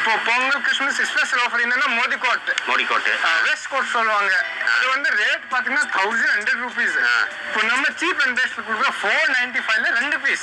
இப்போ Pongal Christmas special offer என்னன்னா Modi code west code சொல்லுவாங்க. அது வந்து ரேட் பாத்தீங்கன்னா 1100 rupees. இப்போ நம்ம சீப் அண்ட் பெஸ்ட் கொடுக்குற 495ல ரெண்டு பீஸ்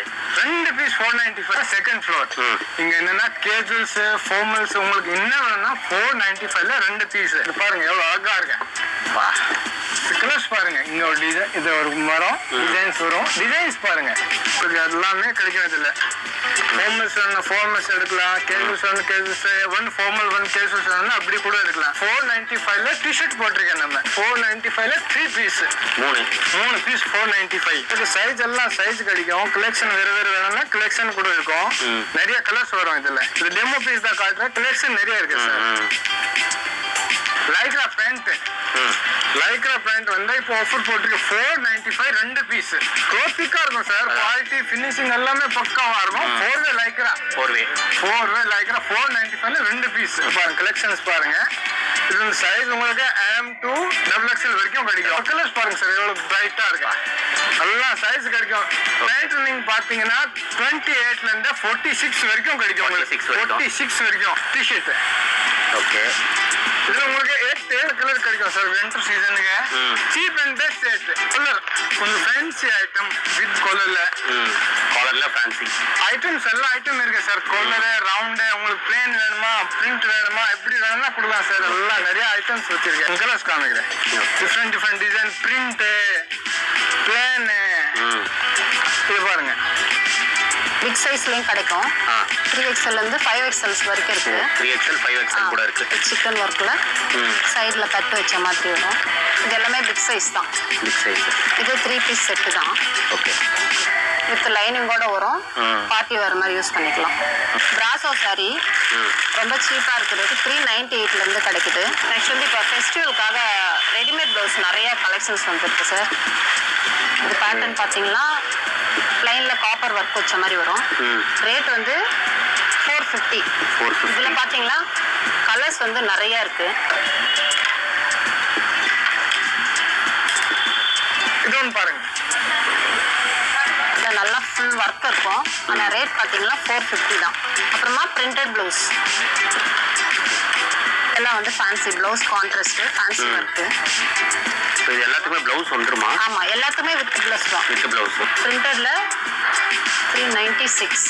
495 செகண்ட் ஃப்ளோர். இங்க என்னன்னா கேஜுவல்ஸ் ஃபார்மல்ஸ் உங்களுக்கு என்ன வேணும்னா 495ல ரெண்டு பீஸ். இது பாருங்க எவ்வளவு அழகா இருக்கு. கலர்ஸ் பாருங்க. இங்க ஒரு டிசைன், இது ஒரு மரம் டிசைன்ஸ் வரும். டிசைன்ஸ் பாருங்க எல்லாமே கிடைக்கிறது இல்ல. ஃபார்மல்ஸ் எடுக்கலாம், casuals one formal one casuals அப்படி கூட எடுக்கலாம். 495ல டிஷர்ட் போட்டிருக்கேன் நம்ம. 495ல 3 பீஸ் 3 பீஸ் 495. இது சைஸ் எல்லாம் சைஸ் கிடைக்கும். கலெக்ஷன் வேற வேணும்னா கலெக்ஷன் கூட இருக்கும். நிறைய கலர்ஸ் வரும் இதுல. இது டெமோ பீஸ் தான் காட்டுறேன். கலெக்ஷன் நிறைய இருக்கு சார். லைக்ரா பேண்ட் வந்து இப்போ ஆஃபர் போட்டுருக்கு 495 ரெண்டு பீஸ். க்ளோத்திக்கா இருக்கும் சார். குவாலிட்டி ஃபினிஷிங் எல்லாமே பக்காவா இருக்கும். 4வே லைக்ரா 495ல ரெண்டு பீஸ். பாருங்க கலெக்ஷன்ஸ் பாருங்க. இது சைஸ் உங்களுக்கு M to XXL வரைக்கும் கிடைக்கும். கலர்ஸ் பாருங்க சார் எவ்வளவு பிரைட்டா இருக்கு. எல்லாம் சைஸ் கிடைக்கும். பேண்ட் நீங்க பாத்தீங்கன்னா 28ல இருந்து 46 வரைக்கும் கிடைக்கும். 46 வரைக்கும் டி-ஷர்ட். ஓகே. இது உங்களுக்கு 7 கலர் கிடைக்கும் சார் வின்டர் சீசனுக்கு. Cheap and best rate. Colour கொஞ்சம் ஃபேன்சி ஐட்டம் வித் காலர்ல ஃபேன்சி ஐட்டம்ஸ் எல்லா ஐட்டம் இருக்கு சார். காலர் ரவுண்ட் உங்களுக்கு பிளேன் வேணுமா பிரிண்ட் வேணுமா எப்படி வேணும்னா கொடுக்கலாம் சார். எல்லாம் நிறைய ஐட்டம்ஸ் வச்சிருக்கேன். கலர்ஸ் காமிக்கிறேன். Different design print plain. இது பாருங்க பிக் சைஸ்லயும் கிடைக்கும். 3XL இருந்து 5XL வரைக்கும் இருக்கு. 3XL 5XL கூட இருக்கு. சிக்கன் ஒர்க்ல சைடுல கட் வச்ச மாதிரி வரும். இது எல்லாமே பிக் சைஸ் தான். இது 3 பீஸ் செட் தான். ஓகே. வித் லைனிங்கோட வரும். பார்ட்டி வேற மாதிரி யூஸ் பண்ணிக்கலாம். பிராசோ சாரி ரொம்ப சீப்பா இருக்குது. 398ல இருந்து கிடைக்குது. ஆக்சுவலி இப்போ ஃபெஸ்டிவலுக்காக ரெடிமேட் ப்ளவுஸ் நிறைய கலெக்ஷன்ஸ் வந்துருக்கு சார். இது பேட்டர்ன் பார்த்தீங்கன்னா லைன்ல காப்பர் ஒர்க் வச்ச மாதிரி வரும். ரேட் வந்து 450. இதுல பாத்தீங்கன்னா கலர்ஸ் வந்து நிறைய இருக்கு. இது ஒன்று பாருங்க. இதுல நல்லா ஃபுல் ஒர்க் இருக்கும். ஆனா ரேட் பாத்தீங்கன்னா 450 தான். அப்புறமா பிரிண்டட் ப்ளவுஸ் எல்லாம் வந்து fancy blouse contrast fancy work. இது எல்லாத்துக்குமே ப்ளவுஸ் வந்துருமா? ஆமா எல்லாத்துக்குமே வித் ப்ளவுஸ் தான். With blouse. பிரிண்டட்ல 396.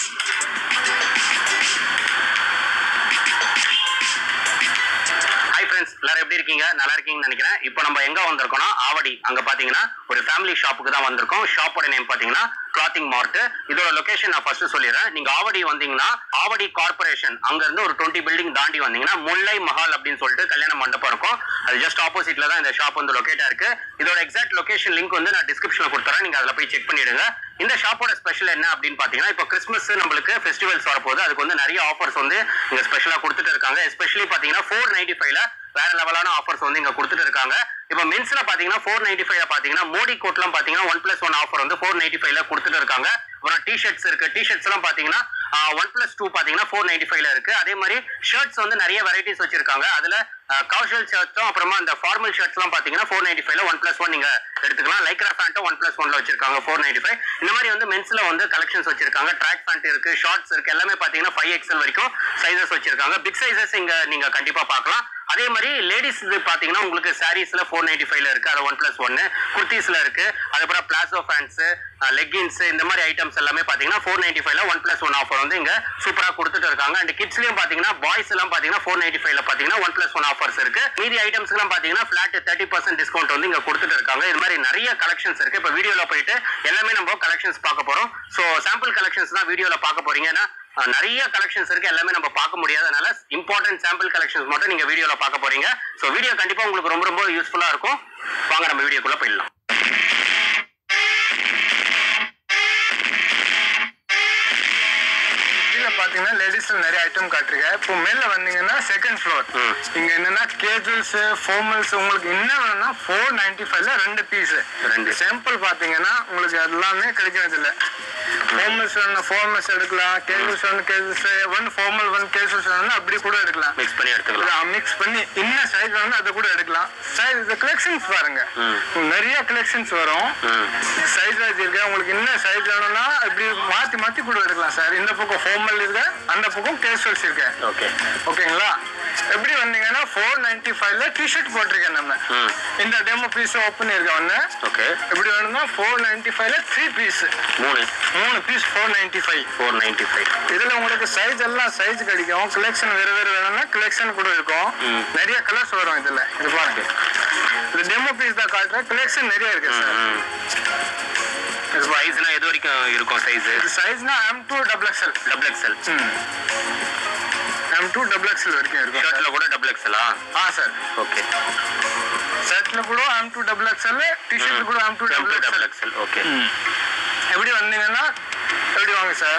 எல்லாரும் எப்படி இருக்கீங்க? நல்லா இருக்கீங்கன்னு நினைக்கிறேன். இப்போ நம்ம எங்க வந்திருக்கோம்னா ஆவடி. அங்க பாத்தீங்கன்னா ஒரு ஃபேமிலி ஷாப்புக்கு தான் வந்திருக்கோம். ஷாப்போட நேம் பாத்தீங்கன்னா கிளாத்திங் மார்ட். இதோட லொகேஷன் நான் ஃபர்ஸ்ட் சொல்லிடுறேன். நீங்க ஆவடி வந்தீங்கன்னா ஆவடி கார்பரேஷன் அங்க இருந்து ஒரு 20 பில்டிங் தாண்டி வந்தீங்கன்னா முல்லை மஹால் அப்படின்னு சொல்லிட்டு கல்யாண மண்டபம் இருக்கும். அது ஜஸ்ட் ஆப்போசிட்ல தான் இந்த ஷாப் வந்து லொகேட்டா இருக்கு. இதோட எக்ஸாக்ட் லொகேஷன் லிங்க் வந்து நான் டிஸ்கிரிப்ஷன்ல கொடுத்துறேன். நீங்க அதுல போய் செக் பண்ணிடுங்க. இந்த ஷாப்போட ஸ்பெஷல் என்ன அப்படின்னு பாத்தீங்கன்னா இப்போ கிறிஸ்மஸ் நம்மளுக்கு ஃபெஸ்டிவல்ஸ் வரப்போகுது. அதுக்கு வந்து நிறைய ஆஃபர்ஸ் வந்து இங்க ஸ்பெஷலா கொடுத்துட்டு இருக்காங்க. எஸ்பெஷலி பாத்தீங்கன்னா 495ல வேற லெவலான ஆஃபர்ஸ் வந்து இங்க கொடுத்துட்டு இருக்காங்க. இப்போ மென்ஸ்ல பாத்தீங்கன்னா 495ல பாத்தீங்கன்னா மோடி கோட்லாம் பாத்தீங்கன்னா 1+1 ஆஃபர் வந்து 495ல கொடுத்துட்டு இருக்காங்க. அப்புறம் டி-ஷர்ட்ஸ் இருக்கு. டி-ஷர்ட்ஸ் எல்லாம் பாத்தீங்கன்னா 1+2 பாத்தீங்கன்னா 495ல இருக்கு. அதே மாதிரி ஷர்ட்ஸ் வந்து நிறைய வெரைட்டிஸ் வச்சிருக்காங்க. அதுல காஷுவல் ஷர்ட்ஸும் அப்புறமா இந்த ஃபார்மல் ஷர்ட்ஸ் எல்லாம் பாத்தீங்கன்னா 495ல 1+1 நீங்க எடுத்துக்கலாம். லைக்ரா பேண்ட்டும் 1+1ல வச்சிருக்காங்க 495. இந்த மாதிரி வந்து மென்ஸ்ல வந்து கலெக்ஷன்ஸ் வச்சிருக்காங்க. ட்ராக் பேண்ட் இருக்கு, ஷார்ட்ஸ் இருக்கு. எல்லாமே பாத்தீங்கன்னா 5XL வரைக்கும் சைசஸ் வச்சிருக்காங்க. பிக் சைசஸ் இங்க நீங்க கண்டிப்பா பார்க்கலாம். அதே மாதிரி லேடிஸ் பாத்தீங்கன்னா உங்களுக்கு சாரீஸ்ல 495ல இருக்கு. அது 1+1. குர்த்திஸ்ல இருக்கு. அதுக்கப்புறம் பிளாசோ பேண்ட்ஸ், லெகின்ஸ் இந்த மாதிரி ஐட்டம்ஸ் எல்லாமே பாத்தீங்கன்னா 495ல 1+1 ஆஃபர் வந்து இங்க சூப்பரா கொடுத்துட்டு இருக்காங்க. அண்ட் கிட்ஸ்லயும் பாத்தீங்கன்னா பாய்ஸ் எல்லாம் பாத்தீங்கன்னா 495ல பாத்தீங்கன்னா 1+1 ஆஃபர்ஸ் இருக்கு. மீதி ஐட்டம்ஸ் எல்லாம் பாத்தீங்கன்னா ஃபிளாட் 30% டிஸ்கவுண்ட் வந்து இங்க கொடுத்துட்டு இருக்காங்க. இது மாதிரி நிறைய கலெக்ஷன்ஸ் இருக்கு. இப்ப வீடியோல போயிட்டு எல்லாமே நம்ம கலெக்ஷன்ஸ் பார்க்க போறோம். சோ சாம்பிள் கலெக்ஷன்ஸ் தான் வீடியோல பார்க்க போறீங்க. ஏன்னா நிறைய கலெக்ஷன்ஸ் இருக்கு. எல்லாமே நம்ம பார்க்க முடியாதனால இம்பார்ட்டன்ட் சாம்பிள் கலெக்ஷன்ஸ் மட்டும் நீங்க வீடியோல பார்க்க போறீங்க. சோ வீடியோ கண்டிப்பா உங்களுக்கு ரொம்ப ரொம்ப யூஸ்ஃபுல்லா இருக்கும். வாங்க நம்ம வீடியோக்குள்ள போயிடலாம். பாத்தீங்கன்னா லேடிஸ்ல நிறைய ஐட்டம் காட்டிருக்கேன். இப்போ மேல வந்தீங்கன்னா செகண்ட் ஃப்ளோர். இங்க என்னன்னா கேஜுவல்ஸ் ஃபார்மல்ஸ் உங்களுக்கு என்ன வேணும்னா 495ல ரெண்டு பீஸ். ரெண்டு சாம்பிள் பாத்தீங்கன்னா உங்களுக்கு எல்லாமே கிடைக்கிறது இல்ல. ஃபார்மல்ஸ் வேணும் ஃபார்மல்ஸ் எடுக்கலாம், கேஜுவல்ஸ் வேணும் casuals, one formal one casuals வேணும்னா அப்படி கூட எடுக்கலாம். மிக்ஸ் பண்ணி எடுத்துக்கலாம். மிக்ஸ் பண்ணி என்ன சைஸ் வேணும்னா அதை கூட எடுக்கலாம். சைஸ் இந்த கலெக்ஷன்ஸ் பாருங்க, நிறைய கலெக்ஷன்ஸ் வரும். சைஸ் வைஸ் இருக்கு, உங்களுக்கு என்ன சைஸ் வேணும்னா இப்படி மாத்தி மாத்தி கூட எடுக்கலாம் சார். இந்த பக்கம் ஃபார்மல் இருக்கு, அந்த பக்கம் கேஷுவல்ஸ் இருக்கு. ஓகே ஓகேங்களா? எப்படி வந்தீங்கன்னா 495ல டிஷர்ட் போட்டிருக்கேன் நம்ம. இந்த டெமோ பீஸ் ஓப்பன் இருக்க ஒண்ணு. ஓகே. எப்படி வேணும்னா 495ல 3 பீஸ், மூணு பீஸ் 495. இதுல உங்களுக்கு சைஸ் எல்லாம் சைஸ் கிடைக்கும். கலெக்ஷன் வேற வேற வேணும்னா கலெக்ஷன் கூட இருக்கும். நிறைய கலர்ஸ் வரும் இதுல. இது பாருங்க, இது டெமோ பீஸ் தான் காட்டுறேன். கலெக்ஷன் நிறைய இருக்கு சார். இது சைஸ்னா எது வரைக்கும் இருக்கும் சைஸ்? இது சைஸ்னா M2 XXL. M2 XXL வரைக்கும் இருக்கும். ஷர்ட்ல கூட XXL சார். ஓகே. ஷர்ட்ல கூட M2 XXL, டி-ஷர்ட்ல கூட M2 XXL. ஓகே. எப்படி வந்தீங்கன்னா எப்படி வாங்க சார்.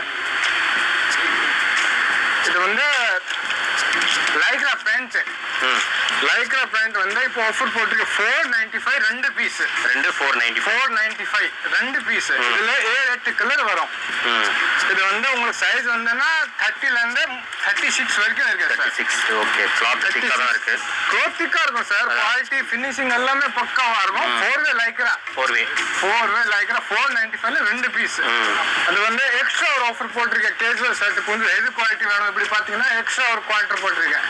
இது வந்து லைக்ரா பேண்ட். லைக்ரா பேண்ட் வந்து இப்போ ஆஃபர் போட்டுருக்கு 495 ரெண்டு பீஸ். 495 ரெண்டு பீஸ். இதுல 7-8 கலர் வரும். இது வந்து உங்களுக்கு சைஸ் வந்துன்னா 30ல இருந்து 36 வரைக்கும் இருக்கு சார். 36. ஓகே. கிளாத் திக்கா தான் இருக்கு. கிளாத் திக்கா இருக்கும் சார். குவாலிட்டி ஃபினிஷிங் எல்லாமே பக்காவா இருக்கும். 4-வே லைக்ரா 495ல ரெண்டு பீஸ். அது வந்து எக்ஸ்ட்ரா ஒரு ஆஃபர் போட்டிருக்கேன். கேஜுவல் ஷர்ட்டுக்கு வந்து எது குவாலிட்டி வேணும் இப்படி பாத்தீங்கன்னா எக்ஸ்ட்ரா ஒரு குவாலிட்டி போட்டிருக்கேன்.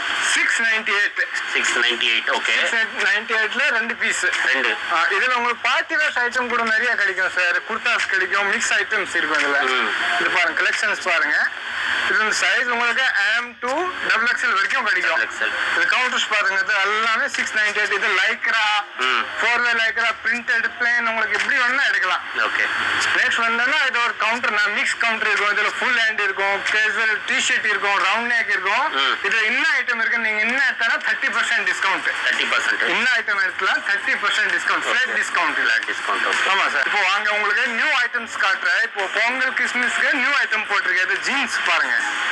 698. ஓகே. 698ல ரெண்டு பீஸ். இதுல உங்களுக்கு பார்ட்டி வேர் ஐட்டம் கூட நிறைய கிடைக்கும் சார். குர்தாஸ் கிடைக்கும், மிக்ஸ் ஐட்டம்ஸ் இருக்கும் இதுல. இது பாருங்க, கலெக்ஷன்ஸ் பாருங்க. இது சைஸ் உங்களுக்கு M2 XXL வரைக்கும் கிடைக்கும். இது கவுண்டர்ஸ் பாருங்க, இது எல்லாமே 698. இது லைக்ரா 4-வே லைக்ரா பிரிண்டட் பிளேன் உங்களுக்கு எப்படி வேணும்னா எடுக்கலாம். ஓகே. நெக்ஸ்ட் வந்தா இது ஒரு கவுண்டர், மிக்ஸ் கவுண்டர் இருக்கும். இதுல ஃபுல் ஹேண்ட் இருக்கும், கேஷுவல் டி-ஷர்ட் இருக்கும், ரவுண்ட் நெக் இருக்கும். இதுல என்ன ஐட்டம் இருக்கு, நீங்க என்ன எடுத்தா 30% டிஸ்கவுண்ட். 30% என்ன ஐட்டம் எடுக்கலாம் 30% டிஸ்கவுண்ட், ஃபிளாட் டிஸ்கவுண்ட். ஆமா சார். இப்போ வாங்க உங்களுக்கு நியூ ஐட்டம்ஸ் காட்டுறேன். இப்போ பொங்கல் கிறிஸ்மஸ்க்கு நியூ ஐட்டம் போட்டிருக்கேன். இது ஜீன்ஸ் பாருங்க,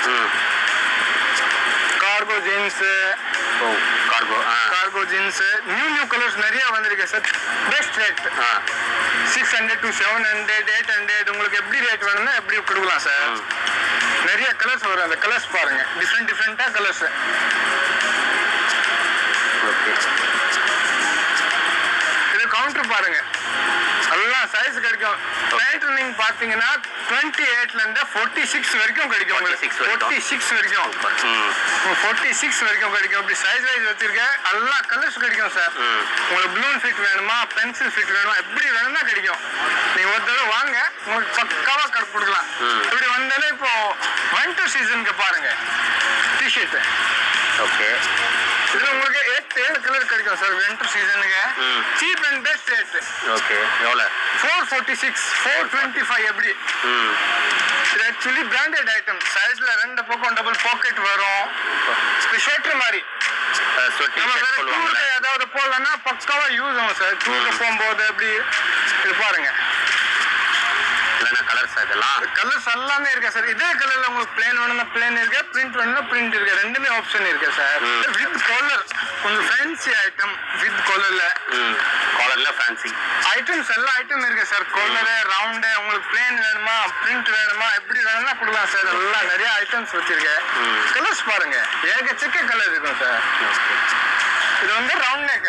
cargo jeans. Cargo jeans new colours நிறைய வந்திருக்கு சார். Best rate 600 to 700, 800. உங்களுக்கு எப்படி ரேட் வேணும்னா எப்படி கொடுக்கலாம் சார். நிறைய கலர்ஸ் வரும். அந்த கலர்ஸ் பாருங்க, டிஃப்ரெண்டா கலர்ஸ். இது கவுண்டர் பாருங்க, எல்லாம் சைஸ் கிடைக்கும். பேண்ட் நீங்க பாத்தீங்கன்னா 28ல இருந்து 46 வரைக்கும் கிடைக்கும். 46 வரைக்கும் 46 வரைக்கும் கிடைக்கும். இப்படி சைஸ் வைஸ் வச்சிருக்கேன். எல்லா கலர்ஸ் கிடைக்கும் சார். உங்களுக்கு ப்ளூன் ஃபிட் வேணுமா, பென்சில் ஃபிட் வேணுமா, எப்படி வேணும்னா கிடைக்கும். நீங்க ஒரு தடவை வாங்க, உங்களுக்கு பக்காவா கொடுக்கலாம். இப்படி வந்தாலே இப்போ வின்டர் சீசனுக்கு பாருங்க டி-ஷர்ட். ஓகே. இதுல உங்களுக்கு 8-7 கலர் கிடைக்கும் சார். வின்டர் சீசனுக்கு cheap and best rate. Okay. எவ்வளவு? 446, 425. எப்படி இது ஆக்சுவலி பிராண்டட் ஐட்டம். சைஸ்ல ரெண்டு பக்கம் டபுள் பாக்கெட் வரும். ஸ்வெட்டர் மாதிரி ஏதாவது போடலன்னா பக்காவா யூஸ் ஆகும் சார். டூருக்கு போகும்போது எப்படி. இது பாருங்க, கலர்ஸ் எல்லாமே இருக்கு சார். இதே கலர்ல உங்களுக்கு பிளேன் வேணும்னா பிளேன் இருக்கு, பிரிண்ட் வேணும்னா பிரிண்ட் இருக்கு. ரெண்டுமே ஆப்ஷன் இருக்கு சார். வித் காலர் கொஞ்சம் ஃபேன்சி ஐட்டம். வித் காலர்ல ஃபேன்சி ஐட்டம்ஸ் எல்லா ஐட்டம் இருக்கு சார். காலர் ரவுண்டு உங்களுக்கு பிளேன் வேணுமா, பிரிண்ட் வேணுமா, எப்படி வேணும்னா கொடுக்கலாம் சார். எல்லாம் நிறைய ஐட்டம்ஸ் வச்சிருக்கேன். கலர்ஸ் பாருங்க, ஏகச்சக்க கலர் இருக்கும் சார். இது வந்து ரவுண்ட் நெக்.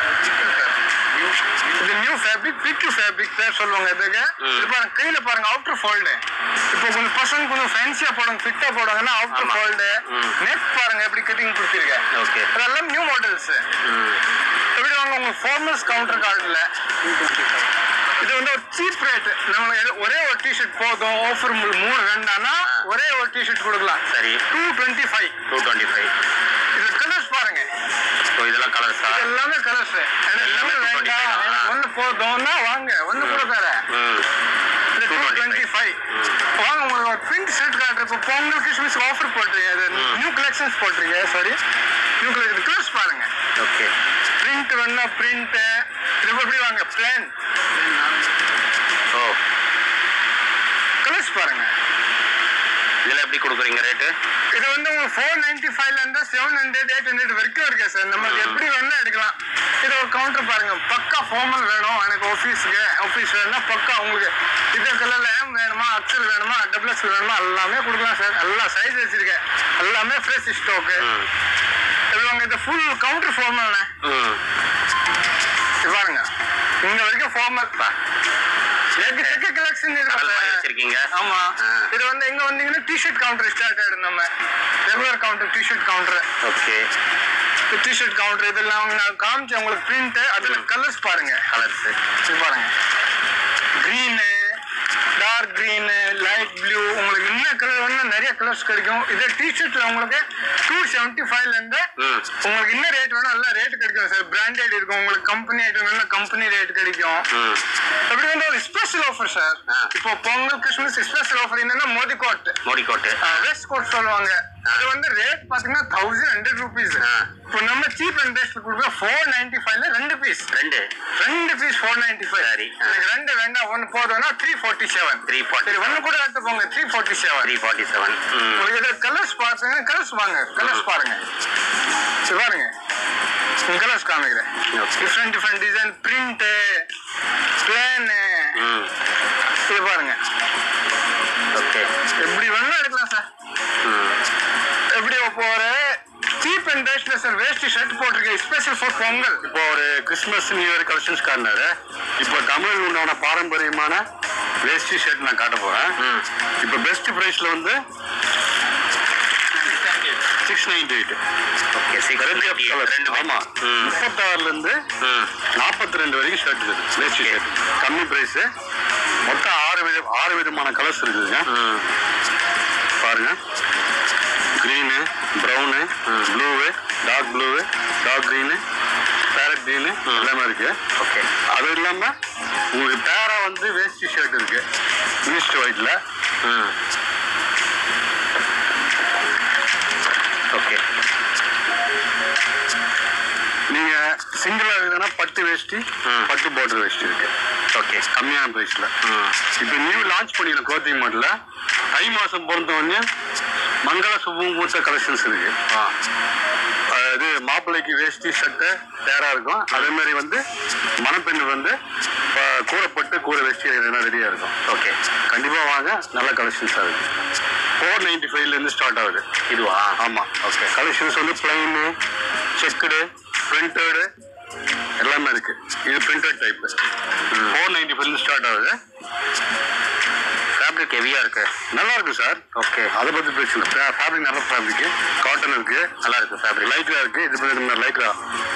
இது நியூ ஃபேப்ரிக், பிக் ஃபேப்ரிக் பேர் சொல்லுவாங்க இதுக்கு. இது பாருங்க, கையில பாருங்க அவுட்டர் ஃபோல்டு. இப்போ கொஞ்சம் பசங்க கொஞ்சம் ஃபேன்சியா போடுங்க, ஃபிட்டா போடுவாங்கன்னா அவுட்டர் ஃபோல்டு. நெக் பாருங்க எப்படி கட்டிங் கொடுத்துருக்கேன். அதெல்லாம் நியூ மாடல்ஸ். எப்படி வாங்க உங்களுக்கு ஃபார்மல்ஸ் கவுண்டர் கார்டுல. இது வந்து ஒரு சீப் ரேட். நம்ம ஒரே ஒரு டி-ஷர்ட் போதும், ஆஃபர் 3 வேண்டாம்னா ஒரே ஒரு டி-ஷர்ட் கொடுக்கலாம். சரி, 225. இது கலர்ஸ் பாருங்க. இதெல்லாம் கலர்ஸ், எல்லாமே கலர்ஸ். எல்லாமே வேண்டாம், ஒன்னு போதும்னா வாங்க, ஒன்னு கூட தரேன். 225 வாங்க. உங்களுக்கு ஒரு பிரிண்ட் ஷர்ட் காட்டுறேன். இப்போ பொங்கல் கிறிஸ்மஸ் ஆஃபர் போட்டிருக்கேன். நியூ கலெக்ஷன்ஸ் போட்டிருக்கேன். Sorry, new collection. கலர்ஸ் பாருங்க. ஓகே. பிரிண்ட் வேணும்னா பிரிண்ட். இது எப்படி வாங்க, பிளான். கலர்ஸ் பாருங்க. இதுல எப்படி கொடுக்குறீங்க ரேட்டு? இது வந்து உங்களுக்கு 495 இருந்து 700 800 வரைக்கும் இருக்கு சார். நமக்கு எப்படி வேணா எடுக்கலாம். இது ஒரு கவுண்டர் பாருங்க, பக்கா ஃபார்மல் வேணும் எனக்கு ஆஃபீஸ் வேணும்னா பக்கா உங்களுக்கு இதே கலர்ல M வேணுமா, XL வேணுமா, XXL வேணுமா எல்லாமே கொடுக்கலாம் சார். எல்லா சைஸ் வச்சிருக்கேன், எல்லாமே ஃப்ரெஷ் ஸ்டாக்கு. இது ஃபுல் கவுண்டர் ஃபார்மல் பாருங்க, இங்க வரைக்கும் ஃபார்மல் கலெக்ஷன் வச்சிருக்கீங்க. ஆமா, இது வந்து எங்க வந்தீங்கன்னா டிஷர்ட் கவுண்டர் ஸ்டார்ட் ஆயிடும். நம்ம regular counter T-shirt counter. Okay, T-shirt counter இதெல்லாம் காமிச்சு உங்களுக்கு பிரிண்ட். அதுல கலர்ஸ் பாருங்க, கலர்ஸ் பாருங்க, green, dark green, light blue, உங்களுக்கு என்ன கலர் வேணும் நிறைய கலர்ஸ் கிடைக்கும். இதே டிஷர்ட்ல உங்களுக்கு 275 இருந்து உங்களுக்கு என்ன ரேட் வேணும் எல்லா ரேட் கிடைக்கும் சார். பிராண்டட் இருக்கும், உங்களுக்கு கம்பெனி ஐட்டம் வேணும்னா கம்பெனி ரேட் கிடைக்கும். அப்படி வந்து ஒரு ஸ்பெஷல் ஆஃபர் சார். இப்போ பொங்கல் கிறிஸ்மஸ் ஸ்பெஷல் ஆஃபர் என்னன்னா மோடி கோட் வெஸ்ட் கோட் சொல்லுவாங்க. அது வந்து ரேட் பாத்தீங்கன்னா 1100 rupees. இப்போ நம்ம சீப் அண்ட் பெஸ்ட் கொடுக்குற 495 2 பீஸ் 495. எனக்கு 2 வேண்டாம், 1 போதும்னா 347. ஒன்னு கூட எடுத்து போங்க 347. உங்களுக்கு இது கலர்ஸ் பாருங்க, கலர்ஸ் பாருங்க கலர்ஸ் காமிக்கிறேன். டிஃப்ரெண்ட் டிசைன், பிரிண்ட், பிளான், இது பாருங்க. ஓகே, எப்படி வேணா எடுக்கலாம் சார். எப்படி போற சீப் அண்ட் பெஸ்ட்ல சார் வேஸ்ட் ஷர்ட் போட்டிருக்கேன் ஸ்பெஷல் ஃபார் பொங்கல். இப்போ ஒரு கிறிஸ்மஸ் நியூ இயர் கலெக்ஷன்ஸ் காட்டினாரு. இப்போ தமிழ் உண்டான பாரம்பரியமான வேஸ்டி ஷர்ட் நான் காட்ட போறேன். இப்போ பெஸ்ட் பிரைஸ்ல வந்து 698. ஓகே, 698. ஆமா, 36 இருந்து 42 வரைக்கும் ஷர்ட் இருக்கு. வேஸ்டி ஷர்ட் கம்மி பிரைஸ். மொத்தம் 6 விதமான கலர்ஸ் இருக்குதுங்க. பாருங்க, green, brown, blue, dark blue, dark green, parrot green எல்லாமே இருக்கு. ஓகே, அது இல்லாம உங்களுக்கு பேரா வந்து வேஸ்டி ஷர்ட் இருக்கு மினிஸ்ட் ஒயிட்ல. ஓகே, நீங்க சிங்கிளா இருக்குதுன்னா பட்டு வேஷ்டி, பட்டு பார்டர் வேஷ்டி இருக்கு. ஓகே, கம்மியான பிரைஸ்ல. இப்போ நியூ லான்ச் பண்ணிருக்க க்ளோத்திங் மாடல தை மாசம் பிறந்த உடனே மங்கள சுபமுகூர்த்த கலெக்ஷன்ஸ் இருக்கு. இது மாப்பிள்ளைக்கு வேஷ்டி ஷர்ட்டு பேரா இருக்கும். அதே மாதிரி வந்து மணப்பெண்ணு வந்து கூறப்பட்டு கூற வேஷ்டி ரெடியா இருக்கும். ஓகே, கண்டிப்பா வாங்க, நல்ல கலெக்ஷன்ஸா இருக்கு. 495 இருந்து ஸ்டார்ட் ஆகுது. இதுவா? ஆமா. ஓகே, கலெக்ஷன்ஸ் வந்து பிளைனு, செக்குடு, பிரிண்டடு எல்லாமே இருக்கு. இது பிரிண்டட் டைப். 495 ஸ்டார்ட் ஆகுது. ஃபேப்ரிக் ஹெவியா இருக்கு, நல்லா இருக்கு சார். ஓகே, அதை பத்தி பிரச்சனை. ஃபேப்ரிக் நல்ல ஃபேப்ரிக், காட்டன் இருக்கு, நல்லா இருக்கு. ஃபேப்ரிக் லைக்ரா இருக்கு. இது லைக்ரா.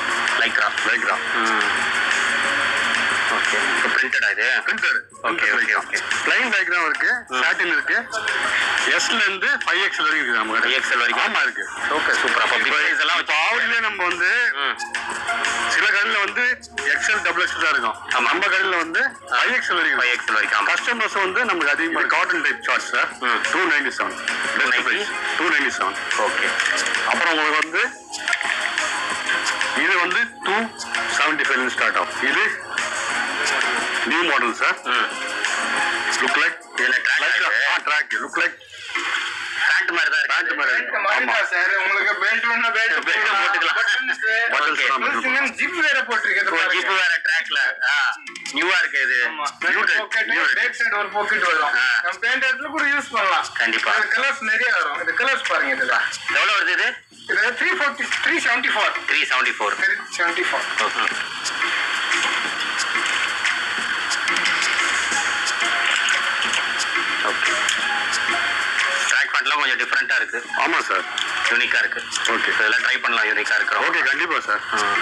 ஓகே, இப்போ பிரிண்டடா இது? Printed. Okay okay okay. Plain lycra இருக்கு, சாட்டின் இருக்கு. எஸ்ல இருந்து 5XL வரைக்கும் இருக்கு. நம்ம 5XL வரைக்கும்? ஆமா இருக்கு. Okay, super. அப்போ இதெல்லாம் இப்போ ஆவடியிலே நம்ம வந்து சில கடையில வந்து XL XXL தான் இருக்கும். நம்ம கடையில வந்து 5XL வரைக்கும். 5XL வரைக்கும். கஸ்டமர்ஸ் வந்து நமக்கு அதிகமாக cotton type shorts sir. 297. 297. Okay, அப்புறம் உங்களுக்கு வந்து இது வந்து 275 ஸ்டார்ட் ஆகும். இது new model sir. Look like track, look like pant மாதிரி தான் இருக்கு. பேண்ட் மாதிரி இருக்கு. ஆமா சார், உங்களுக்கு பெல்ட் வேணா பெல்ட் போட்டுக்கலாம். ஜிப் வேற போட்டிருக்கேன். ஜிப் வேற ட்ராக்ல நியூவா இருக்கு. இது பேக் சைடு ஒரு பாக்கெட் வரும். நம்ம பேண்ட் இடத்துல கூட யூஸ் பண்ணலாம். கண்டிப்பா. கலர்ஸ் நிறைய வரும். இந்த கலர்ஸ் பாருங்க. இதுல எவ்வளவு வருது இது? இது 374. 374. Okay, okay. ட்ராக் பேண்ட்லாம் கொஞ்சம் டிஃப்ரெண்டா இருக்கு. ஆமா சார், யூனிக்கா இருக்கு. ஓகே, இதெல்லாம் ட்ரை பண்ணலாம். யூனிக்கா இருக்கு. ஓகே, கண்டிப்பா சார்.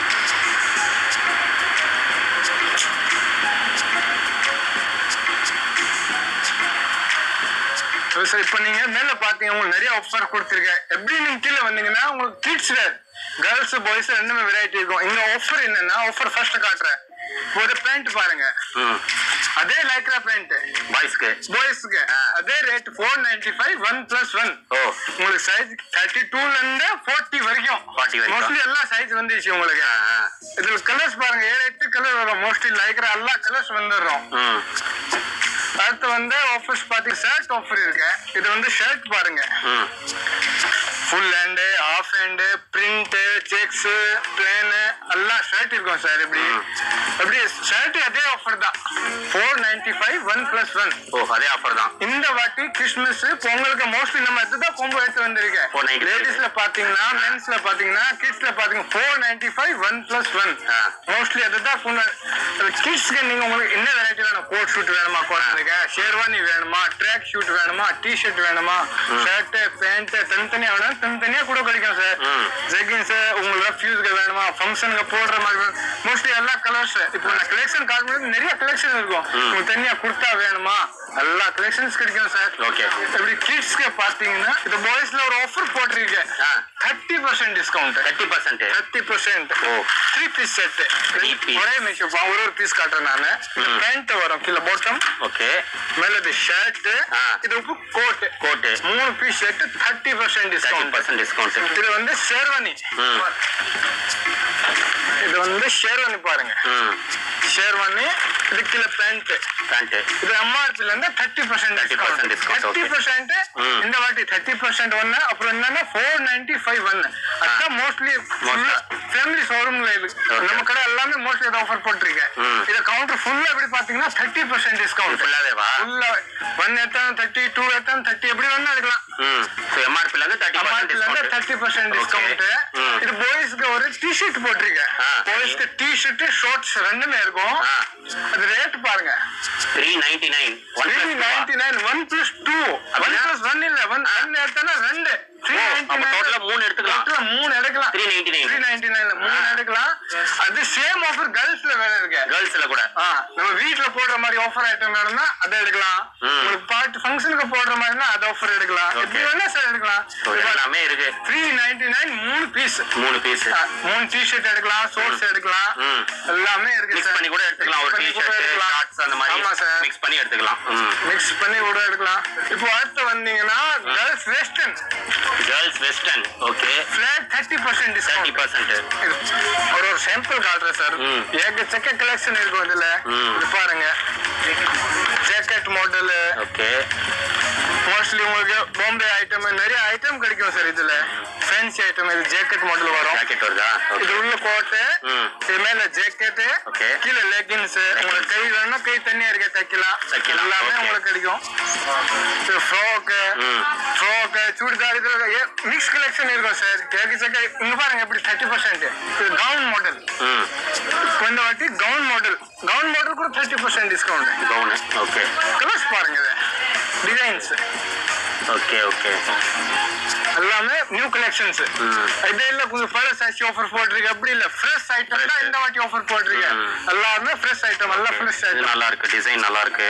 சார், இப்போ நீங்க மேல பாத்தீங்க, உங்களுக்கு நிறைய ஆஃபர் கொடுத்துருக்கேன். எப்படி நீங்க கீழே வந்தீங்கன்னா உங்களுக்கு கிட்ஸ் வேர், கேர்ள்ஸ் பாய்ஸ் ரெண்டுமே வெரைட்டி இருக்கும். இங்க ஆஃபர் என்னன்னா, ஆஃபர் ஃபர்ஸ்ட் காட்டுறேன். ஒரு பேண்ட் பாருங்க, அதே லைக்ரா பேண்ட் பாய்ஸ்க்கு அதே ரேட் 495 1+1. உங்களுக்கு சைஸ் 32 இருந்து 40 வரைக்கும். மோஸ்ட்லி எல்லா சைஸ் வந்துச்சு உங்களுக்கு. இதுல கலர்ஸ் பாருங்க, 7-8 கலர் வரும். மோஸ்ட்லி லைக்ரா எல்லா கலர்ஸ் வந்துடும். அடுத்து வந்து ஆஃபர்ஸ் பாத்தீங்க ஷர்ட் ஆஃபர் இருக்கு. இது வந்து ஷர்ட் பாருங்க, full hand, half hand, print, checks, plain எல்லாம் ஷர்ட் இருக்கும் சார். எப்படி ஷர்ட் அதே ஆஃபர் தான், 495 1+1. அதே ஆஃபர் தான். இந்த வாட்டி கிறிஸ்மஸ் பொங்கலுக்கு மோஸ்ட்லி நம்ம இதுதான் கொம்பு எடுத்து வந்திருக்கேன். லேடிஸ்ல பாத்தீங்கன்னா, மென்ஸ்ல பாத்தீங்கன்னா, கிட்ஸ்ல பாத்தீங்கன்னா 495 1+1 மோஸ்ட்லி அதுதான். கிட்ஸ்க்கு நீங்க உங்களுக்கு என்ன வெரைட்டி வேணும்? கோட் ஷூட் வேணுமா குழந்தைங்க, ஷேர்வானி வேணுமா, ட்ராக் ஷூட் வேணுமா, டிஷர்ட் வேணுமா, ஷர்ட் பேண்ட் தனித்தனியா வேணும், தனித்தனியா கூட கிடைக்கும் சார். ஜெகின்ஸ் உங்களுக்கு ஃபியூஸ்க்கு வேணுமா, ஃபங்க்ஷனுக்கு போடுற மாதிரி மோஸ்ட்லி எல்லா கலர்ஸ். இப்போ நான் கலெக்ஷன் காட்டும்போது நிறைய கலெக்ஷன் இருக்கும். உங்களுக்கு தனியா குர்த்தா வேணுமா, எல்லா கலெக்ஷன்ஸ் கிடைக்கும் சார். ஓகே. இப்படி கிட்ஸ்க்கு பாத்தீங்கன்னா இது பாய்ஸ்ல ஒரு ஆஃபர் போட்டிருக்கேன், 30% டிஸ்கவுண்ட். 30%. 3 பீஸ் செட், ஒரே மீஷோ ஒரு பீஸ் காட்டுறேன் நானு. பேண்ட் வரும் கீழே பாட்டம், ஓகே, மேல இது ஷர்ட், இது கோட் 3 பீஸ் செட் 30% டிஸ்கவுண்ட். இது வந்து ஷேர்வானி, இது வந்து ஷேர்வானி பாருங்க, ஷேர்வானி. இது கீழே பேண்ட், இது எம்ஆர்பில இருந்து 30% டிஸ்கவுண்ட். 30% இந்த வாட்டி 30% ஒன்னு, அப்புறம் என்னன்னா 495 ஒன்னு. அதான் மோஸ்ட்லி ஃபேமிலி ஷோரூம்ல இருக்கு நம்ம கடை எல்லாமே மோஸ்ட்லி இது ஆஃபர் போட்டிருக்கேன். இது கவுண்டர் ஃபுல்லா எப்படி பாத்தீங்கன்னா 30% டிஸ்கவுண்ட். ஃபுல்லாவேவா? ஃபுல்லா 1 எடுத்தாலும் 30, 2 எடுத்தாலும் 30, எப்படி வேணா எடுக்கலாம். எம்ஆர்பில இருந்து 30% டிஸ்கவுண்ட். இது பாய்ஸ்க்கு ஒரு டி-ஷர்ட் போட்டிருக்கேன். பாய்ஸ்க்கு டி-ஷர்ட் ஷார்ட்ஸ் ரெண்டுமே இருக்கும். அது ரேட் பாருங்க, 399 1+2. 1+1 இல்ல, 1 எடுத்தானா 2. 3 எடுத்துக்கலாம். 3 எடுக்கலாம். 399 3 எடுக்கலாம். அது சேம் ஆஃபர் கேர்ள்ஸ்ல வேற இருக்கு. கேர்ள்ஸ்ல கூட நம்ம வீட்ல போடுற மாதிரி ஆஃபர் ஐட்டம் வேணும்னா அதை எடுக்கலாம். உங்களுக்கு பார்ட்டி ஃபங்க்ஷனுக்கு போடுற மாதிரினா அது ஆஃபர் எடுக்கலாம். எப்படி வேணா சார் எடுக்கலாம். எல்லாமே இருக்கு. 399 3 பீஸ் 3 டி-ஷர்ட் எடுக்கலாம், ஷார்ட்ஸ் எடுக்கலாம், எல்லாமே இருக்கு. மிக்ஸ் பண்ணி கூட எடுத்துக்கலாம். ஒரு டி-ஷர்ட், ஷார்ட்ஸ் அந்த மாதிரி மிக்ஸ் பண்ணி எடுத்துக்கலாம். மிக்ஸ் பண்ணி கூட எடுக்கலாம். இப்போ அடுத்து வந்தீங்கன்னா girls western, okay, flat 30% discount. 30%. ஒரு சாம்பிள் காட்டுறேன் சார். ஏகச்சக்க கலெக்ஷன் இருக்கும் இதுல. இது பாருங்க, ஜாக்கெட் மாடல், ஓகே, மோஸ்ட்லி உங்களுக்கு பாம்பே ஐட்டம் நிறைய ஐட்டம் கிடைக்கும் சார். இதுல ஃபேன்சி ஐட்டம், இது ஜாக்கெட் மாடல் வரும். ஜாக்கெட் வருதா? இது உள்ள கோட்டு, இது மேல ஜாக்கெட், கீழே லெகின்ஸ். உங்களுக்கு கை வேணும்னா கை தனியா இருக்க தைக்கலாம், எல்லாமே உங்களுக்கு கிடைக்கும். ஃப்ராக், சுடிதார், இதுல மிக்ஸ் கலெக்ஷன் இருக்கும் சார். ஏகச்சக்க. இங்க பாருங்க எப்படி 30%. இது கவுன் மாடல். இந்த வாட்டி கவுன் மாடல் கூட 30% டிஸ்கவுண்ட். Gown, okay. கலர்ஸ் பாருங்க, இது டிசைன்ஸ், ஓகே, எல்லாமே நியூ கலெக்ஷன்ஸ். இது இல்ல கொஞ்சம் பழசு ஆஃபர் போட்டிருக்கு, அப்படி இல்ல ஃப்ரெஷ் ஐட்டம் தான் இந்த வாட்டி ஆஃபர் போட்டிருக்கு. எல்லாமே ஃப்ரெஷ் ஐட்டம், எல்லாம் ஃப்ரெஷ் ஐட்டம். நல்லா இருக்கு, டிசைன் நல்லா இருக்கு.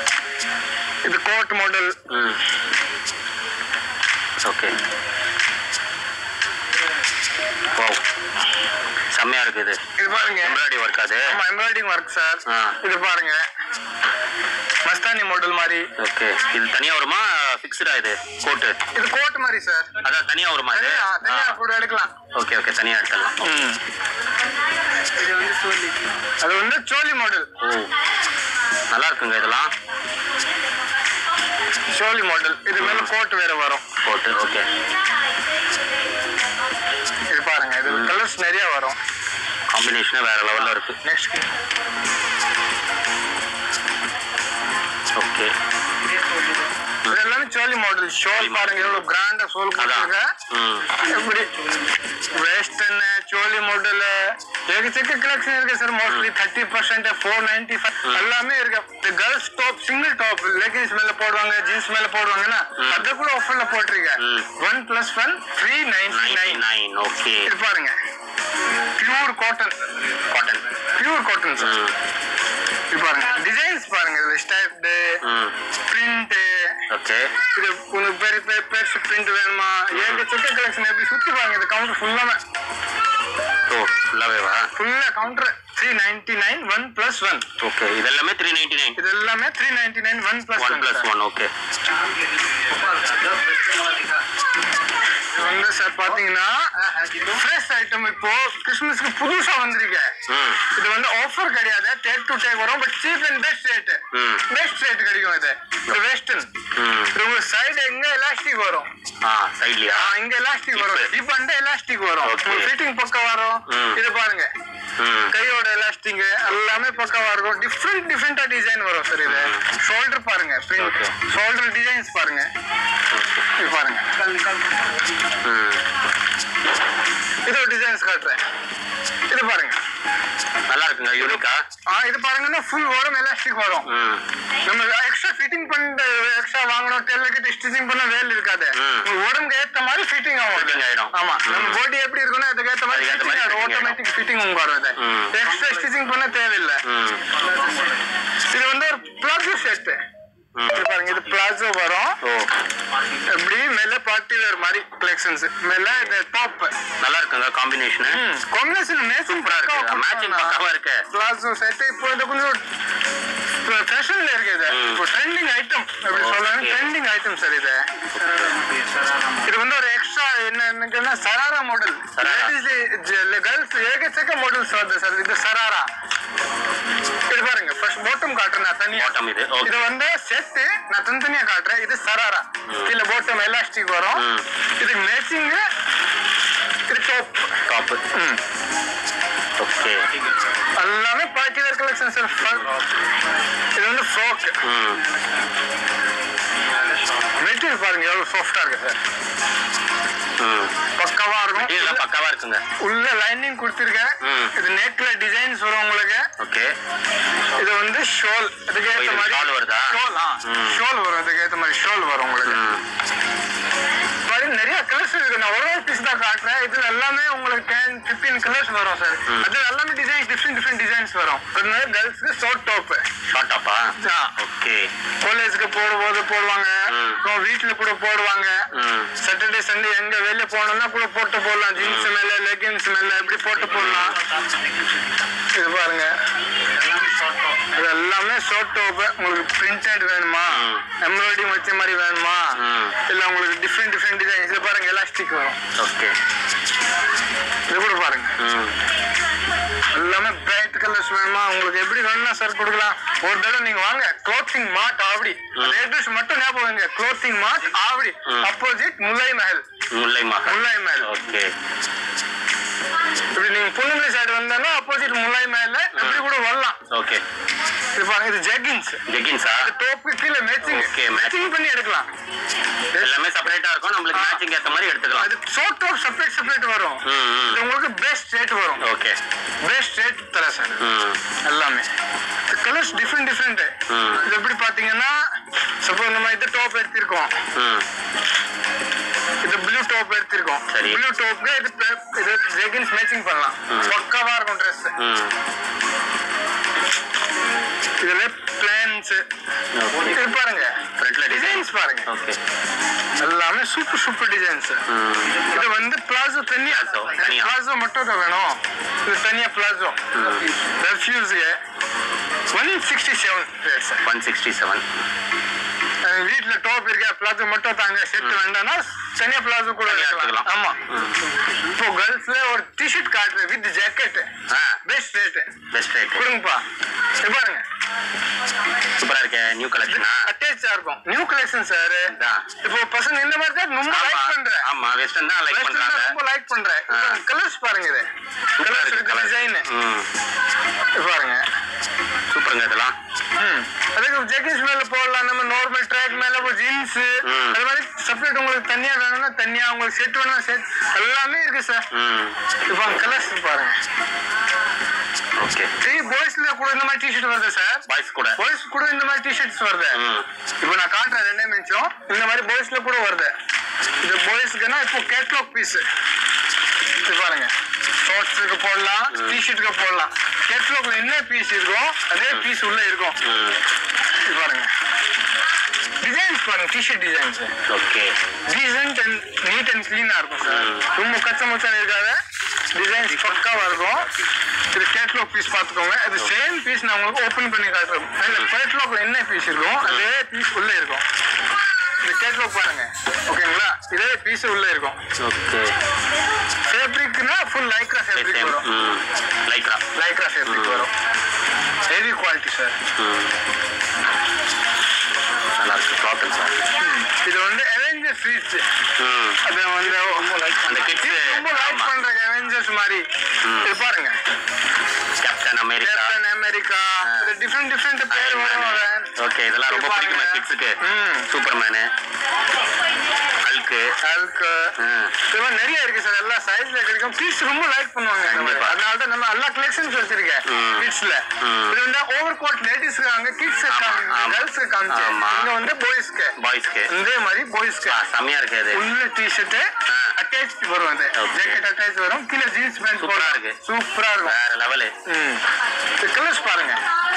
இது கோட் மாடல், ஓகே. வாவ், செம்மையா இருக்கு. இது பாருங்க, எம்ப்ராய்டரி ஒர்க். அது எம்ப்ராய்டிங் ஒர்க் சார். இது பாருங்க, மஸ்தானி மாடல் மாதிரி. ஓகே. இது தனியா வருமா, ஃபிக்ஸ்டா? இது கோட், இது கோட் மாதிரி சார். அதான் தனியா வருமா? இது தனியா கூட எடுக்கலாம். ஓகே, தனியா எடுக்கலாம். அது வந்து சோலி மாடல். நல்லா இருக்குங்க இதெல்லாம். சோலி மாடல். இது மேல கோட் வேற வரும். Coat, okay. இது பாருங்க, இது கலர்ஸ் நிறைய வரும். காம்பினேஷன் வேற லெவல்ல இருக்கு. Next, okay. இதெல்லாம் சோலி மாடல். ஷோல் பாருங்க எவ்வளவு கிராண்டா ஷோல் கொடுத்துருக்க. எப்படி வெஸ்டர்ன் சோலி மாடல் ஏகச்சக்க கலெக்ஷன் இருக்கு சார். மோஸ்ட்லி 30%, 495 எல்லாமே இருக்கு. Girls top, single top, leggings மேல போடுவாங்க, ஜீன்ஸ் மேல போடுவாங்கன்னா அத கூட ஆஃபர்ல போட்டிருக்கேன். 1+1 399. ஓகே. இது பாருங்க, பியூர் காட்டன் சார். இது பாருங்க, டிசைன்ஸ் பாருங்க, இதுல ஸ்டைப்ட், பிரிண்ட், ஓகே. இது உங்களுக்கு பெரிய பெருசு பிரிண்ட் வேணுமா, ஏகச்சக்க கலெக்ஷன். எப்படி சுத்தி பாருங்க, இது கவுண்டர் ஃபுல்லாமே. ஃபுல்லாவேவா? ஃபுல்லா கவுண்டர் 399 1+1. ஓகே. இதெல்லாமே 399. இதெல்லாமே 399 1+1. ஓகே. வந்து சார் பாத்தீங்கன்னா ஃப்ரெஷ் ஐட்டம் இப்போ கிறிஸ்மஸ்க்கு புதுசா வந்திருக்கு. இது வந்து ஆஃபர் கிடையாது, டேக் டு டேக் வரும், but cheap and best rate. Best rate கிடைக்கும். இது வெஸ்டர்ன். இது ஒரு சைடு எங்க எலாஸ்டிக் வரும், சைடுலயா இங்க எலாஸ்டிக் வரும், இப்போ அந்த எலாஸ்டிக் வரும், ஃபிட்டிங் பக்கம் வரும். இது பாருங்க, கையோட எலாஸ்டிக் எல்லாமே பக்கவா இருக்கும். டிஃப்ரெண்டா டிசைன் வரும் சார். இது ஷோல்டர் பாருங்க, பிரிண்ட் ஷோல்டர் டிசைன்ஸ் பாருங்க. இது பாருங்க, இது ஒரு டிசைன்ஸ் காட்டுறேன். இது பாருங்க, நல்லா இருக்குங்க, யூனிக்கா. இது பாருங்கன்னா ஃபுல் வரும், எலாஸ்டிக் வரும். நம்ம எக்ஸ்ட்ரா ஃபிட்டிங் பண்ணிட்டு எக்ஸ்ட்ரா வாங்கணும், டெய்லர்கிட்ட ஸ்டிச்சிங் பண்ண வேலை இருக்காது. உடம்புக்கு ஏற்ற மாதிரி ஃபிட்டிங் ஆகும். ஆமா, நம்ம பாடி எப்படி இருக்கணும் அதுக்கு ஏற்ற மாதிரி ஆட்டோமேட்டிக் ஃபிட்டிங் வரும். இது எக்ஸ்ட்ரா ஸ்டிச்சிங் பண்ண தேவையில்லை. இது வந்து ஒரு பிளாசோ செட். பாருங்க, இது பிளாசோ வரும். எப்படி மேல பார்ட்டி வேர் மாதிரி கலெக்ஷன்ஸ். மேல இது டாப் நல்லா இருக்குங்க, காம்பினேஷன் மேட்சிங் பக்காவா இருக்கு. பிளாசோ செட் இப்போ இது கொஞ்சம் ஃபேஷன்ல இருக்கு. இது இப்போ ட்ரெண்டிங் ஐட்டம் அப்படி சொல்லலாம், ட்ரெண்டிங் ஐட்டம் சார். இது வந்து ஒரு எக்ஸ்ட்ரா என்ன சராரா மாடல். கேர்ள்ஸ் ஏகச்சக்க மாடல்ஸ் வருது சார். இது சராரா. இது பாருங்க, ஃபர்ஸ்ட் பாட்டம் காட்டுறேன் தனியா. இது வந்து செட் நான் தனித்தனியா காட்டுறேன். இது சராரா, கீழே பாட்டம் எலாஸ்டிக் வரும். இது மேட்சிங். இது டாப். ஓகே, எல்லாமே பார்ட்டி வேர் கலெக்ஷன் சார். இது வந்து ஃப்ராக். மெட்டீரியல் பாருங்க எவ்வளவு சாஃப்டா இருக்கு சார். பக்காவா இருக்கும், பக்காவா இருக்குங்க. உள்ள லைனிங் கொடுத்திருக்கேன். இது நெக்ல டிசைன்ஸ் வரும் உங்களுக்கு. ஓகே, இது வந்து ஷோல், அதுக்கு ஏத்த மாதிரி ஷால் வருதா? ஷோல் வரும், அதுக்கு ஏத்த மாதிரி ஷோல் வரும் உங்களுக்கு. நிறைய கலர்ஸ் இருக்கு. நான் ஒரு பீஸ் தான் காட்டுறேன். இதுல எல்லாமே உங்களுக்கு 10-15 கலர்ஸ் வரும் சார். அது எல்லாமே டிசைன்ஸ் டிஃப்ரெண்ட் டிசைன்ஸ் வரும். கேர்ள்ஸ்க்கு ஷார்ட் டாப். ஷார்ட் டாப்பா? ஓகே, காலேஜ்க்கு போடும்போது போடுவாங்க, வீட்டுல கூட போடுவாங்க. சாட்டர்டே சண்டே எங்க வெளிய போனோம்னா கூட போட்டு போடலாம். ஜீன்ஸ் மேல லெகின்ஸ் மேல எப்படி போட்டு போடலாம். இது பாருங்க, இது எல்லாமே ஷார்ட் டாப். உங்களுக்கு பிரிண்டட் வேணுமா, எம்ப்ராய்டிங் வச்ச மாதிரி வேணுமா, இல்ல உங்களுக்கு டிஃப்ரெண்ட் டிசைன். இது பாருங்க, எலாஸ்டிக் வரும். ஓகே, இது கூட பாருங்க, எல்லாமே பிரைட் கலர்ஸ் வேணுமா, உங்களுக்கு எப்படி வேணும்னா சார் கொடுக்கலாம். ஒரு தடவை நீங்க வாங்க, க்ளோத்திங் மார்ட் ஆவடி. அட்ரஸ் மட்டும் ஞாபகம் வைங்க, clothing mart Avadi, opposite Mullai Mahal. Okay, இப்படி நீங்க புல்லுமலை சைடு வந்தாலும் ஆப்போசிட் முல்லை மஹல்ல இப்படி கூட வரலாம். ஓகே, இது பாருங்க, இது ஜெகின்ஸா, டாப்க்கு கீழே மேட்சிங் பண்ணி எடுக்கலாம். எல்லாமே செப்பரேட்டா இருக்கும், நம்மளுக்கு மேட்சிங் ஏத்த மாதிரி எடுத்துக்கலாம். அது ஷார்ட் டாப் செப்பரேட் வரும். இது உங்களுக்கு பெஸ்ட் ரேட் வரும். ஓகே, பெஸ்ட் ரேட் தர சார். எல்லாமே கலர்ஸ் டிஃப்ரெண்ட். இது எப்படி பாத்தீங்கன்னா, சப்போஸ் நம்ம இது டாப் எடுத்திருக்கோம், இது ப்ளூ டாப் எடுத்திருக்கோம். ப்ளூ டாப்க்கு இது ஜெகின்ஸ் மேட்சிங் பண்ணலாம். பக்காவா இருக்கும் ட்ரெஸ். இதுல பிளான்ஸ் இது பாருங்க, ஃப்ரண்ட்ல டிசைன்ஸ் பாருங்க. ஓகே, எல்லாமே சூப்பர் டிசைன்ஸ். இது வந்து பிளாசோ பிளாசோ மட்டும் தான் வேணும். இது தனியா பிளாசோ ரெஃப்யூஸ்க்கு 167 ரேட். 167. வீட்டுல டாப் இருக்க பிளாசோ மட்டும் தாங்க, செட் வேண்டாம்னா தனியா பிளாசோ கூட எடுக்கலாம். ஆமா, இப்போ கேர்ள்ஸ்ல ஒரு டிஷர்ட் காட்டுறேன் வித் ஜாக்கெட். பெஸ்ட் ரேட் கொடுங்கப்பா. இது பாருங்க, சூப்பரா இருக்கு. நியூ கலெக்ஷனா அட்டாச்சா இருக்கும். New collection sir. இப்போ பசங்க இந்த மாதிரி தான் ரொம்ப லைக் பண்றேன். ஆமா, வெஸ்டர்ன் தான் லைக் பண்றாங்க, ரொம்ப லைக் பண்றேன். கலர்ஸ் பாருங்க, இது கலர்ஸ் டிசைன் பாருங்க, சூப்பருங்க இதெல்லாம். அதுக்கு ஜெகின்ஸ் மேல போடலாம், நம்ம நார்மல் ட்ராக் மேல ஜீன்ஸ் அது மாதிரி செப்பரேட். உங்களுக்கு தனியா வேணும்னா தனியா, உங்களுக்கு செட் வேணும்னா செட், எல்லாமே இருக்கு சார். இப்போ கலர்ஸ் பாருங்க. ஓகே, பாய்ஸ்ல கூட இந்த மாதிரி டிஷர்ட் வருது சார். பாய்ஸ் கூட இந்த மாதிரி டிஷர்ட்ஸ் வருது. இப்போ நான் காட்டுறேன் ரெண்டே நிமிஷம். இந்த மாதிரி பாய்ஸ்ல கூட வருது. இது பாய்ஸ்க்குன்னா இப்போ கேட்லாக் பீஸ். இது பாருங்க, ஷார்ட்ஸுக்கு போடலாம், டிஷர்ட்டுக்கு போடலாம். கேட்லாக்ல என்ன பீஸ் இருக்கும் அதே பீஸ் உள்ள இருக்கும். இது பாருங்க, டிசைன்ஸ் பாருங்க, T-shirt designs. Okay, decent and neat and கிளீனா இருக்கும் சார். ரொம்ப கச்சமுச்சா இருக்காது, டிசைன்ஸ் பக்காவா இருக்கும். இது கேட்லாக் பீஸ் பாத்துக்கோங்க. அது சேம் பீஸ் நான் உங்களுக்கு ஓபன் பண்ணி காட்டுறேன். கேட்லாக்ல என்ன பீஸ் இருக்கும் அதே பீஸ் உள்ள இருக்கும். இது கேட்லாக் பாருங்க. ஓகேங்களா? இதே பீஸ் உள்ள இருக்கும். ஓகே. ஃபேப்ரிக்னா ஃபுல் லைக்ரா ஃபேப்ரிக் வரும். லைக்ரா ஃபேப்ரிக் வரும். Heavy quality sir. நல்லா இருக்கு காட்டன் சார். இது வந்து அவெஞ்சர்ஸ் ரீச். அது வந்து அந்த கிட்ஸ் ரொம்ப லைக் பண்றாங்க அவெஞ்சர்ஸ் மாதிரி. இது பாருங்க. கேப்டன் அமெரிக்கா இது டிஃபரண்ட் பேர் வரும். ஓகே, இதெல்லாம் ரொம்ப பிடிக்குமா கிட்ஸ்க்கு? சூப்பர்மேன், ஹல்க் இதெல்லாம் நிறைய இருக்கு சார். எல்லா சைஸ்ல கிடைக்கும். கிட்ஸ் ரொம்ப லைக் பண்ணுவாங்க. அதனால தான் நம்ம எல்லா கலெக்ஷன்ஸ் வச்சிருக்கேன் கிட்ஸ்ல. இது வந்து ஓவர் கோட் லேடிஸ்க்கு, அங்க கிட்ஸ் கேர்ள்ஸ்க்கு காமிச்சு. இங்க வந்து பாய்ஸ்க்கு இதே மாதிரி பாய்ஸ்க்கு செமையா இருக்கு. அது உள்ள டி-ஷர்ட் அட்டாச் வரும். அது ஜாக்கெட் அட்டாச் வரும். கீழ ஜீன்ஸ் பேண்ட் சூப்பரா இருக்கு. வேற லெவல். இது கலர்ஸ் பாருங்க.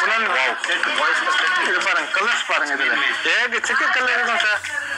இது பாருங்க கலர்ஸ் பாருங்க. இதுல ஏகச்சக்க கலர் இருக்கும் சார்.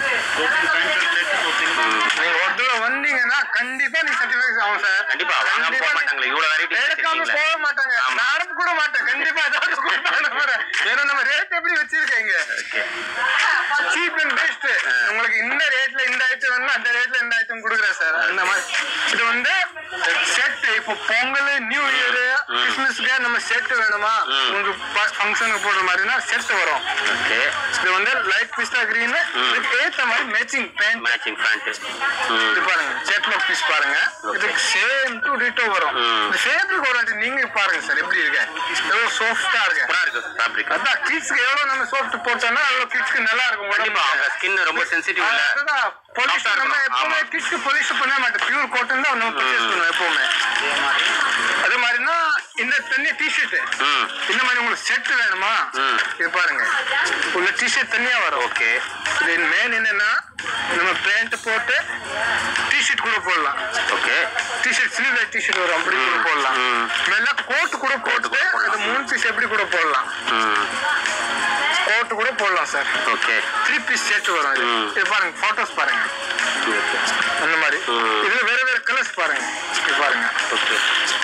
நீங்க ஒரு தடவை வந்தீங்கன்னா கண்டிப்பா நீங்க சர்டிபிகேட் ஆகும் சார். கண்டிப்பா போக மாட்டாங்களே, இவ்வளவு வெரைட்டி எடுக்காம போக மாட்டாங்க. நானும் கூட மாட்டேன். கண்டிப்பா ஏதாவது கொடுப்பாங்க. ஏன்னா நம்ம ரேட் எப்படி வச்சிருக்கீங்க, சீப் அண்ட் பெஸ்ட். உங்களுக்கு இந்த ரேட்ல இந்த ஐட்டம் வேணும், அந்த ரேட்ல இந்த ஐட்டம் கொடுக்குறேன் சார். அந்த மாதிரி இது வந்து செட். இப்போ பொங்கல், நியூ இயர், கிறிஸ்மஸ்க்கு நம்ம செட் வேணுமா, உங்களுக்கு ஃபங்க்ஷனுக்கு போடுற மாதிரினா செட் வரும். இது வந்து லைட் பிஸ்தா கிரீன், இதுக்கு ஏத்த மாதிரி மேட்சிங் பேண்ட், மேட்சிங் பேண்ட். இது பாருங்க செட் லோக் பீஸ் பாருங்க. இதுக்கு சேம் டு டிட்டோ வரும். இந்த ஃபேப்ரிக் ஒரு நீங்க பாருங்க சார் எப்படி இருக்கு. எவ்வளவு சாஃப்ட்டா இருக்கு. ஃபேப்ரிக் அதான் கிட்ஸ்க்கு எவ்வளவு நம்ம சாஃப்ட் போட்டோம்னா அவ்வளவு கிட்ஸ்க்கு நல்லா இருக்கும். கண்டிப்பா அவங்க ஸ்கின் ரொம்ப சென்சிட்டிவ் இல்ல. அதான் பாலிஷ் நம்ம எப்பவுமே கிட்ஸ்க்கு பாலிஷ் பண்ண மாட்டோம். பியூர் காட்டன் தான் நம்ம பர்ச்சேஸ் பண்ணுவோம் எப்பவுமே. அதே மாதிரினா இந்த தண்ணி டி-ஷர்ட் இந்த மாதிரி உங்களுக்கு செட் வேணுமா, இது பாருங்க உள்ள டி-ஷர்ட் தனியா வரும். ஓகே. இது மெயின் என்னன்னா நம்ம பேண்ட் போட்டு டி-ஷர்ட் கூட போடலாம். ஓகே. டி-ஷர்ட் ஸ்லீவ் டி-ஷர்ட் வரும், அப்படி கூட போடலாம். மேல கோட் கூட போட்டு அது 3 பீஸ் எப்படி கூட போடலாம். கோட் கூட போடலாம் சார். ஓகே. 3 பீஸ் செட் வரும். இது பாருங்க போட்டோஸ் பாருங்க அந்த மாதிரி. இதுல வேற வேற கலர்ஸ் பாருங்க. இது பாருங்க. ஓகே.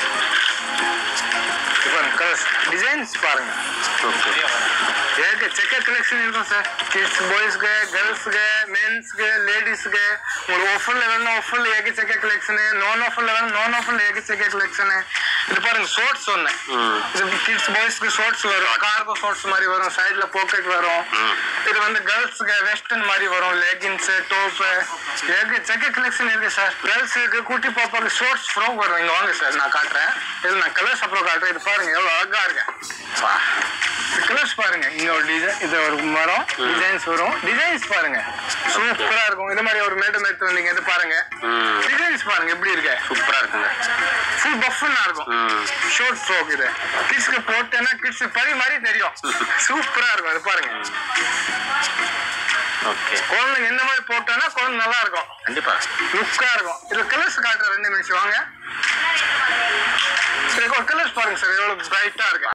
இது பாருங்க கலர்ஸ் டிசைன்ஸ் பாருங்க. ஓகே. செக்க கலெக்ஷன் இருக்கும் சார். கிட்ஸ் பாய்ஸ்க்கு, கேர்ள்ஸ்க்கு, மென்ஸ்க்கு, லேடிஸ்க்கு. உங்களுக்கு ஆஃபர்ல வேணும் ஆஃபர்ல ஏகச்சக்க கலெக்ஷன், நான் ஆஃபர்ல வேணும் நான் ஆஃபர்ல ஏகச்சக்க கலெக்ஷன். இது பாருங்க ஷார்ட்ஸ் ஒண்ணு. இது கிட்ஸ் பாய்ஸ்க்கு ஷார்ட்ஸ் வரும், கார்கோ ஷார்ட்ஸ் மாதிரி வரும், சைடுல பாக்கெட் வரும். இது வந்து கேர்ள்ஸ்க்கு வெஸ்டர்ன் மாதிரி வரும், லெகின்ஸ், டாப், ஏகச்சக்க கலெக்ஷன் இருக்கு சார். கேர்ள்ஸுக்கு குட்டி பாப்பாக்கு ஷார்ட்ஸ் ஃப்ராக் வரும். இங்க வாங்க சார் நான் காட்டுறேன். இது நான் கலர்ஸ் அப்புறம் காட்டுறேன். இது பாருங்க எவ்வளவு அழகா இருக்கு. கலர்ஸ் பாருங்க. இங்க ஒரு டிசைன், இது ஒரு மரம் டிசைன்ஸ் வரும். டிசைன்ஸ் பாருங்க சூப்பரா இருக்கும். இந்த மாதிரி ஒரு மேடம் எடுத்து வந்தீங்க. இது பாருங்க டிசைன்ஸ் பாருங்க எப்படி இருக்கு. சூப்பரா இருக்குங்க. ஃபுல் பஃப்னா இருக்கும். Short frock. இது கிட்ஸ்க்கு போட்டேன்னா கிட்ஸ் பரி மாதிரி தெரியும். சூப்பரா இருக்கும். அது பாருங்க. ஓகே. குழந்தைங்க இந்த மாதிரி போட்டோன்னா குழந்தை நல்லா இருக்கும். கண்டிப்பா லுக்கா இருக்கும். இது கலர்ஸ் காட்டுற 2 நிமிஷம் வாங்க. சரி கலர்ஸ் பாருங்க சார் எவ்வளவு பிரைட்டா இருக்கு.